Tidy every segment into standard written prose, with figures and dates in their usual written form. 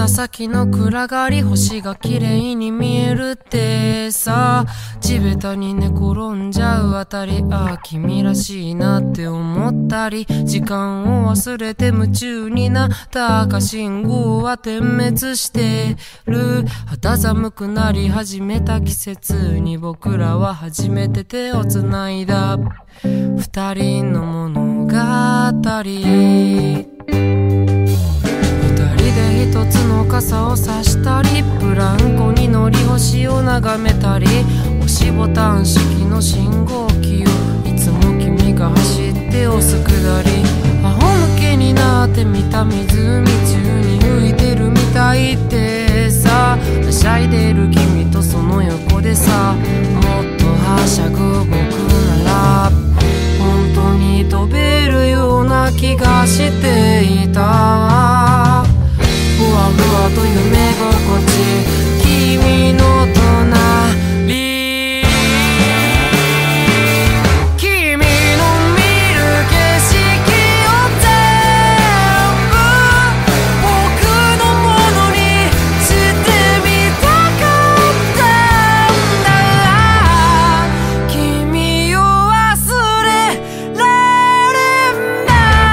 先の暗がり星が綺麗に見えるってさ、地べたに寝転んじゃうあたり、ああ君らしいなって思ったり、時間を忘れて夢中になった赤信号は点滅してる。肌寒くなり始めた季節に僕らは初めて手をつないだ。二人の物語、一つの傘を差したり、ブランコに乗り星を眺めたり、押しボタン式の信号機をいつも君が走って押すくだり、仰向けになってみた湖中に浮いてるみたいってさ、はしゃいでる君とその横でさ、もっとはしゃぐ僕なら本当に飛べるような気がしていた。ふわふわと夢心地、君の隣、君の見る景色を全部僕のものにしてみたかったんだ。君を忘れられんだ。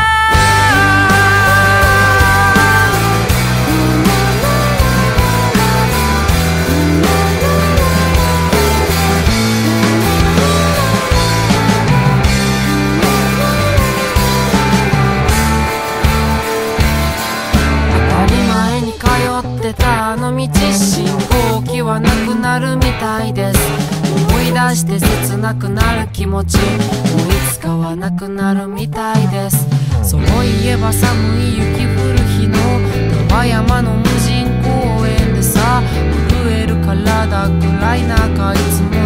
あの道、信号機はなくなるみたいです。思い出して切なくなる気持ち、もういつかはなくなるみたいです。そういえば寒い雪降る日の山々の無人公園でさ、震える体くらい中いつも